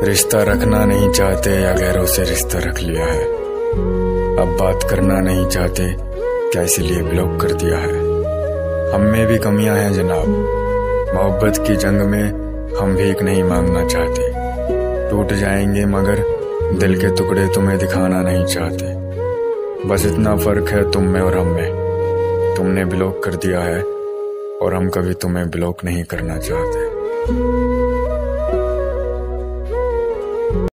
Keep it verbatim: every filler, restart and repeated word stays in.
रिश्ता रखना नहीं चाहते या गैरों से रिश्ता रख लिया है। अब बात करना नहीं चाहते क्या इसीलिए ब्लॉक कर दिया है। हम में भी कमियां हैं जनाब, मोहब्बत की जंग में हम भीख नहीं मांगना चाहते। टूट जाएंगे मगर दिल के टुकड़े तुम्हें दिखाना नहीं चाहते। बस इतना फर्क है तुम में और हम में, तुमने ब्लॉक कर दिया है और हम कभी तुम्हें ब्लॉक नहीं करना चाहते।